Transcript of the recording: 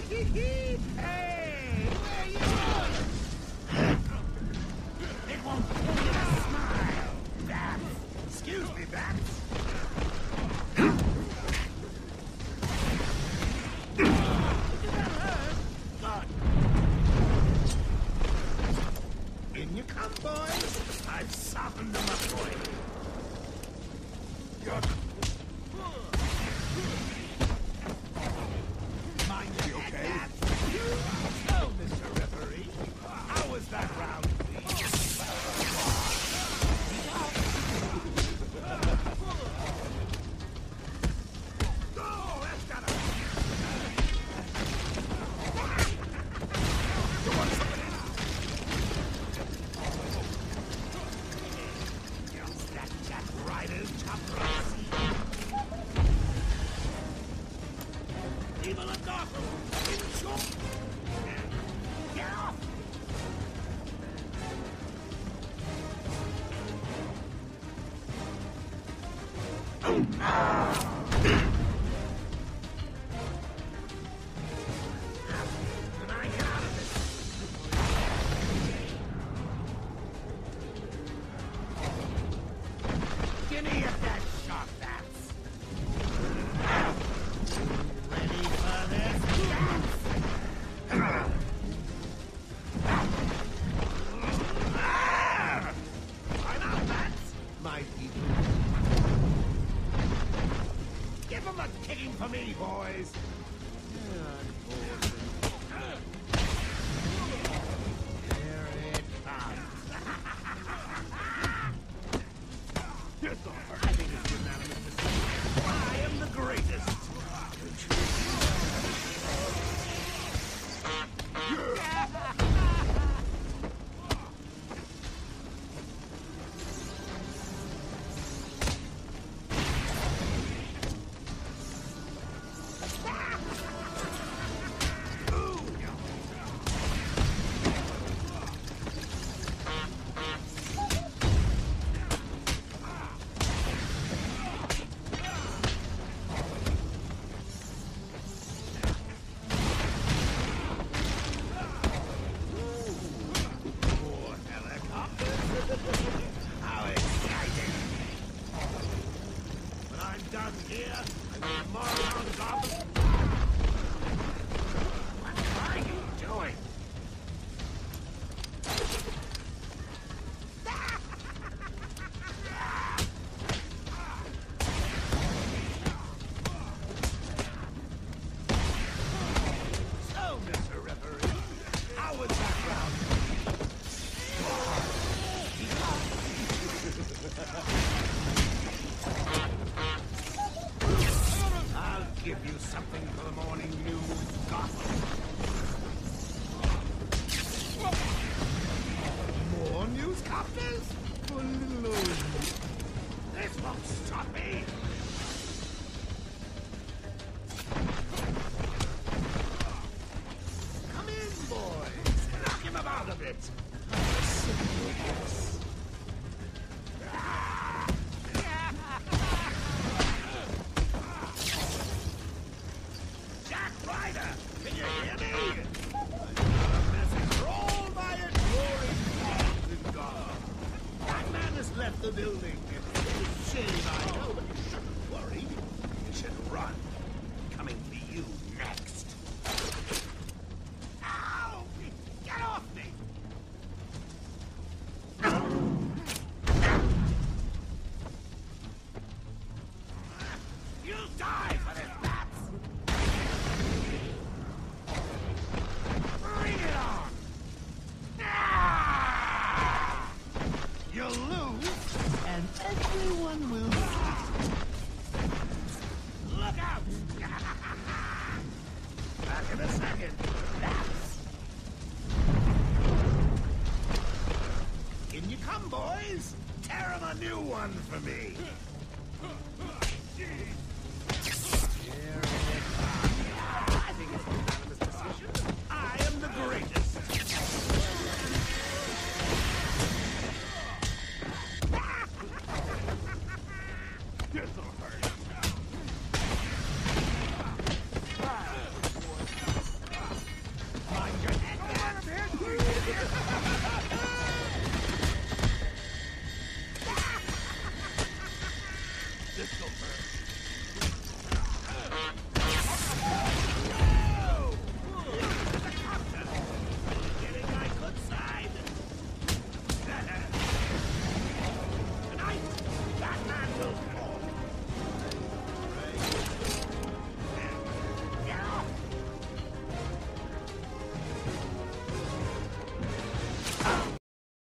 Hey, where you going? It won't kill you to smile. Bats. Excuse me, Bats. In you come, boys. I've softened them up for you. Mind you, okay? Oh, Mr. Referee. How was that round, please? Oh, that's got a... You want somebody? Just that Jack Ryder's top brass. People of Gotham, in short. Get off! Can I get out of this? Give me that shot, Bats. Ready for this, Bats? I'm out, Bats. My people. Give them a kicking for me, boys. Here it comes. I think it's unanimous decision. I am the greatest. How exciting! When I'm done here, I will march around Gotham. What are you doing? So, Mr. Referee, how was that round? I'll give you something for the morning news, Gotham. More newscasters? This won't stop me. Come in, boys. Knock him about a bit. Jack Ryder, can you hear me? I've got a message for all my adoring fans in Gotham. That man has left the building. It's a shame, I know, but you shouldn't worry. You should run. Coming for you next. Ow! Get off me! You'll die for this, Bats! Bring it on! Ah! You'll lose, and everyone will see. Look out! Back in a second, Bats! In you come, boys! Tear 'em a new one for me!